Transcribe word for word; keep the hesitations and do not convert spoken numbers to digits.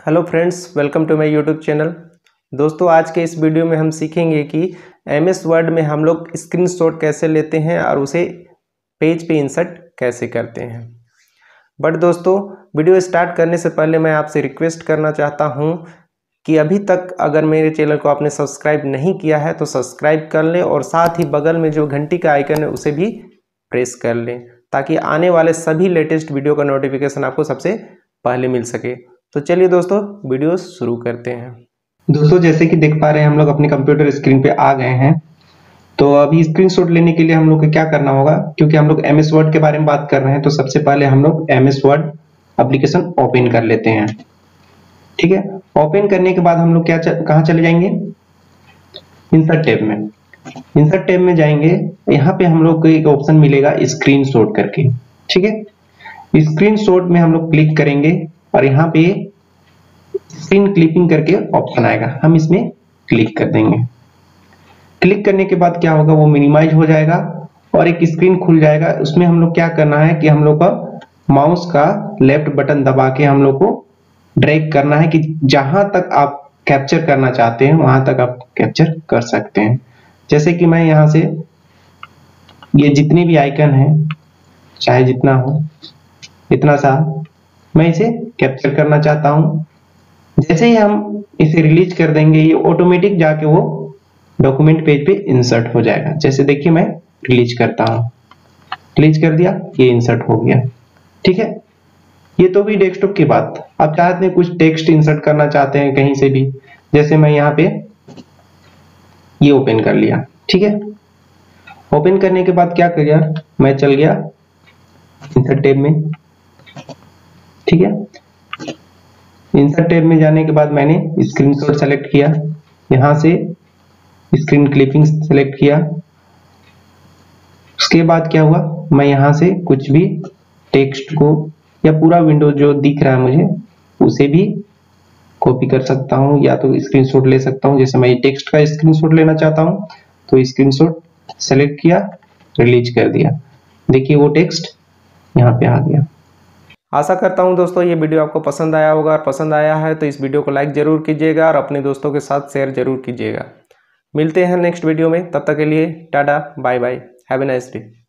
Hello friends, welcome to my YouTube channel. दोस्तों, आज के इस वीडियो में हम सीखेंगे कि एम एस वर्ड में हम लोग स्क्रीनशॉट कैसे लेते हैं और उसे पेज पे इंसर्ट कैसे करते हैं। बट दोस्तों, वीडियो स्टार्ट करने से पहले मैं आपसे रिक्वेस्ट करना चाहता हूं कि अभी तक अगर मेरे चैनल को आपने सब्सक्राइब नहीं किया है तो सब्सक्राइब कर लें और साथ ही बगल में जो घंटी का आइकन है उसे भी प्रेस कर लें, ताकि आने वाले सभी लेटेस्ट वीडियो का नोटिफिकेशन आपको सबसे पहले मिल सके। तो चलिए दोस्तों, वीडियो शुरू करते हैं। दोस्तों, जैसे कि देख पा रहे हैं हम लोग अपने कंप्यूटर स्क्रीन पे आ गए हैं। तो अभी स्क्रीनशॉट लेने के लिए हम लोग को क्या करना होगा, क्योंकि हम लोग एमएस वर्ड के बारे में बात कर रहे हैं, तो सबसे पहले हम लोग एमएस वर्ड एप्लीकेशन ओपन कर लेते हैं। ठीक है, ओपन करने के बाद हम लोग क्या कहाँ चले जाएंगे, इंसर्ट टैब में। इंसर्ट टैब में जाएंगे, यहाँ पे हम लोग को एक ऑप्शन मिलेगा स्क्रीनशॉट करके। ठीक है, स्क्रीनशॉट में हम लोग क्लिक करेंगे और यहाँ पे स्क्रीन क्लिपिंग करके ऑप्शन आएगा, हम इसमें क्लिक कर देंगे। क्लिक करने के बाद क्या होगा, वो मिनिमाइज हो जाएगा और एक स्क्रीन खुल जाएगा। उसमें हम लोग क्या करना है कि हम लोग का माउस का लेफ्ट बटन दबा के हम लोग को ड्रैग करना है कि जहां तक आप कैप्चर करना चाहते हैं वहां तक आप कैप्चर कर सकते हैं। जैसे कि मैं यहां से ये जितने भी आइकन है, चाहे जितना हो इतना सा मैं इसे कैप्चर करना चाहता हूं। जैसे ही हम इसे रिलीज कर देंगे, ये ऑटोमेटिक जाके वो डॉक्यूमेंट पेज पे इंसर्ट हो जाएगा। जैसे देखिए, मैं रिलीज करता हूं, रिलीज कर दिया, ये इंसर्ट हो गया। ठीक है, ये तो भी डेस्कटॉप की बात। आप चाहते हैं कुछ टेक्स्ट इंसर्ट करना चाहते हैं कहीं से भी, जैसे मैं यहाँ पे ये ओपन कर लिया। ठीक है, ओपन करने के बाद क्या कर गया, मैं चल गया इंसर्ट टैब में। ठीक है, इंसर्ट टैब में जाने के बाद मैंने स्क्रीनशॉट सेलेक्ट किया, यहां से स्क्रीन क्लिपिंग सेलेक्ट किया। उसके बाद क्या हुआ, मैं यहां से कुछ भी टेक्स्ट को या पूरा विंडो जो दिख रहा है मुझे उसे भी कॉपी कर सकता हूं या तो स्क्रीनशॉट ले सकता हूं। जैसे मैं टेक्स्ट का स्क्रीनशॉट लेना चाहता हूं तो स्क्रीनशॉट सेलेक्ट किया, रिलीज कर दिया। देखिए वो टेक्स्ट यहाँ पे आ गया। आशा करता हूं दोस्तों ये वीडियो आपको पसंद आया होगा, और पसंद आया है तो इस वीडियो को लाइक जरूर कीजिएगा और अपने दोस्तों के साथ शेयर जरूर कीजिएगा। मिलते हैं नेक्स्ट वीडियो में, तब तक के लिए tata bye bye, have a nice day.